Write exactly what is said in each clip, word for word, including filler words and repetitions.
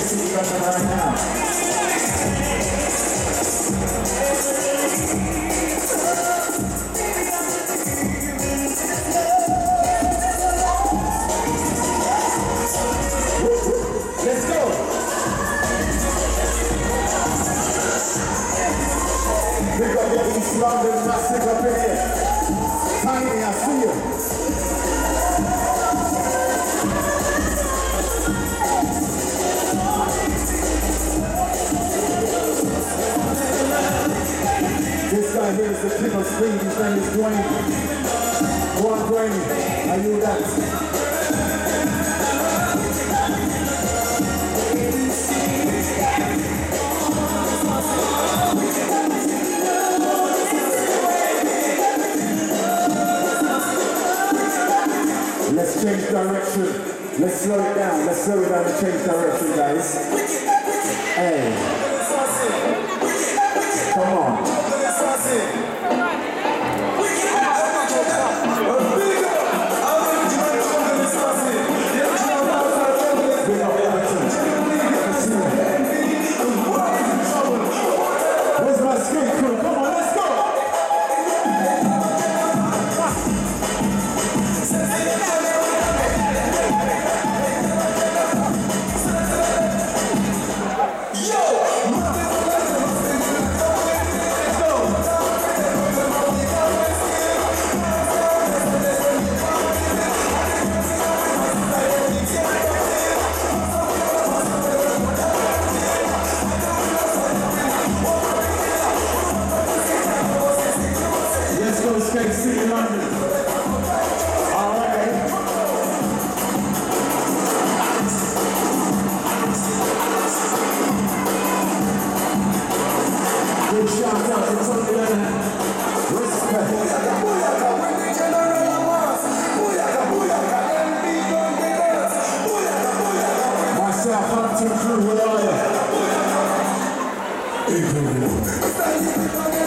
City London right now. Let's go. Big up your East London, massive up in here. Tiny, I see you. This guy here is the king of swing. His name is Dwayne. Go on, Dwayne. Are you that? Let's change direction. Let's slow it down. Let's slow it down and change direction, guys. Hey. Come on. Where's my skate crew? Come on, let's go. Skate City London. All right. Big shout out to Tony Lennon. Respect. Myself, Huntington crew, where are you?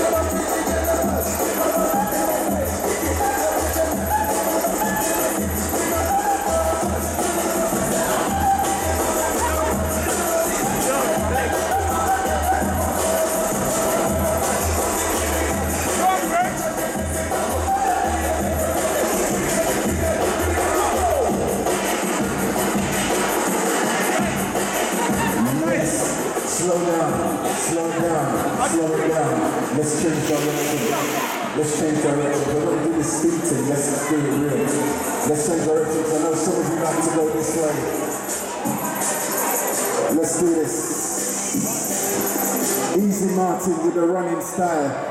Slow down, slow down, slow it down. Let's change direction. Let's change direction. We're going to do this speed thing. Let's do it real. Let's change direction. I know some of you like to go this way. Let's do this. Easy Martin with the running style.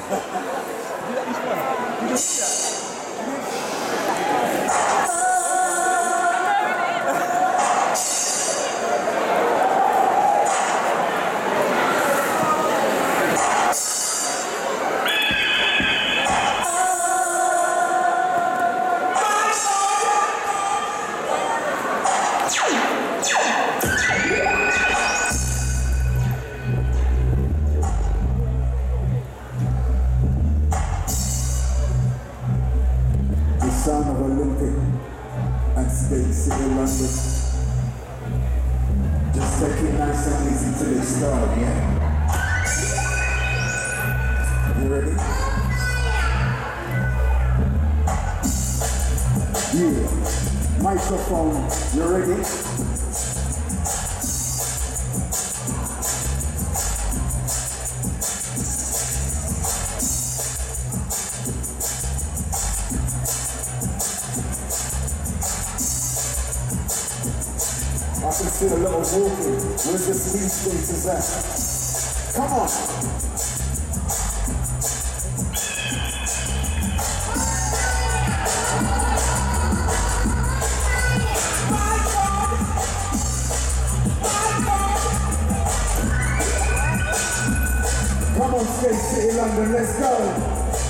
Sound of Olympic and Skate City London. Just take it nice and easy till it starts, yeah? You ready? Yeah. Microphone, you ready? I can see a little walking. Where's the speed skaters at? Come on! Come on, Skate City London, let's go!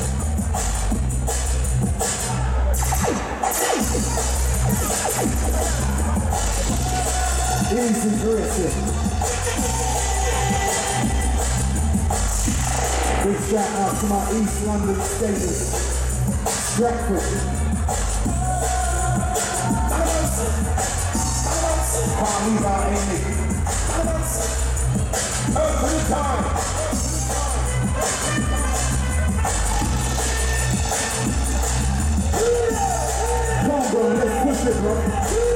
Easy dressing. Big shout out to my East London skaters. Stratford. Can't leave out Amy. Open time. Come on, bro, let's push it, bro.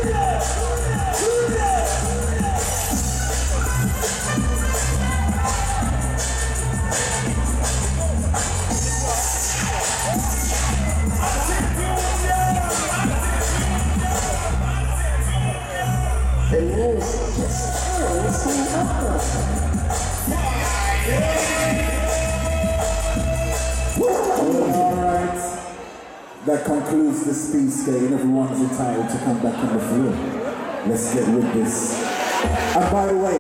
Alright, that concludes the speed skate. Everyone's entitled to come back on the floor. Let's get with this. And by the way,